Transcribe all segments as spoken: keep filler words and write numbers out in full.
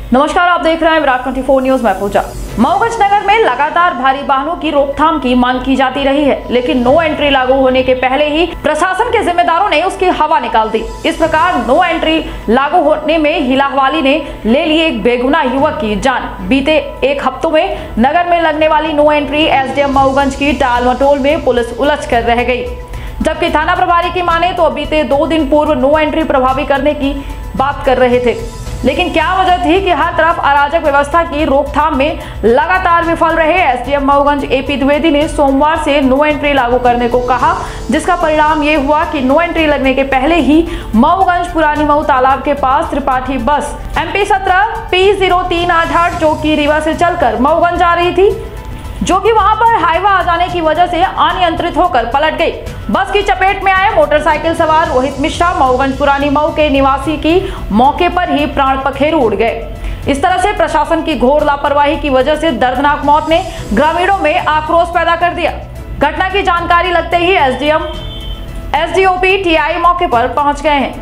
नमस्कार, आप देख रहे हैं विराट चौबीस न्यूज। मैं पूजा। मऊगंज नगर में लगातार भारी वाहनों की रोकथाम की मांग की जाती रही है, लेकिन नो एंट्री लागू होने के पहले ही प्रशासन के जिम्मेदारों ने उसकी हवा निकाल दी। इस प्रकार नो एंट्री लागू होने में हिलाहवाली ने ले ली एक बेगुनाह युवक की जान। बीते एक हफ्तों में नगर में लगने वाली नो एंट्री एसडीएम मऊगंज की टाल मटोल में पुलिस उलझ कर रह गई, जबकि थाना प्रभारी की माने तो बीते दो दिन पूर्व नो एंट्री प्रभावी करने की बात कर रहे थे, लेकिन क्या वजह थी कि हर तरफ अराजक व्यवस्था की रोकथाम में लगातार विफल रहे। एसडीएम मऊगंज एपी द्विवेदी ने सोमवार से नो एंट्री लागू करने को कहा, जिसका परिणाम ये हुआ कि नो एंट्री लगने के पहले ही मऊगंज पुरानी मऊ तालाब के पास त्रिपाठी बस एमपी सत्रह पी जीरो तीन आठ आठ जो कि रीवा से चलकर मऊगंज आ रही थी, जो कि वहां पर हाईवा आ जाने की वजह से अनियंत्रित होकर पलट गई। बस की चपेट में आए मोटरसाइकिल सवार रोहित मिश्रा मऊगंज पुरानी मऊ के निवासी की मौके पर ही प्राण पखेरु उड़ गए। इस तरह से प्रशासन की घोर लापरवाही की वजह से दर्दनाक मौत ने ग्रामीणों में आक्रोश पैदा कर दिया। घटना की जानकारी लगते ही एसडीएम एसडीओपी टीआई मौके पर पहुंच गए हैं।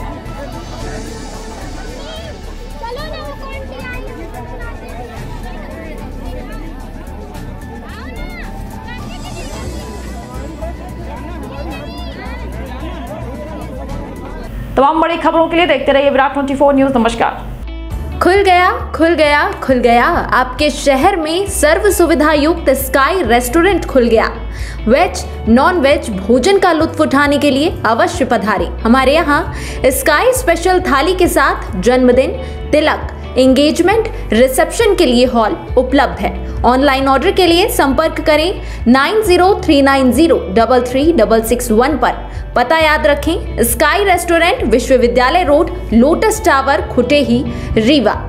तमाम बड़ी खबरों के लिए देखते रहिए विराट चौबीस न्यूज। नमस्कार। खुल गया खुल गया खुल गया आपके शहर में सर्व सुविधा युक्त स्काई रेस्टोरेंट खुल गया। वेज नॉन वेज भोजन का लुत्फ उठाने के लिए अवश्य पधारें। हमारे यहाँ स्काई स्पेशल थाली के साथ जन्मदिन, तिलक, एंगेजमेंट, रिसेप्शन के लिए हॉल उपलब्ध है। ऑनलाइन ऑर्डर के लिए संपर्क करें nine zero three nine zero double three double six one पर। पता याद रखें, स्काई रेस्टोरेंट, विश्वविद्यालय road, lotus tower, Khutehi, Rewa.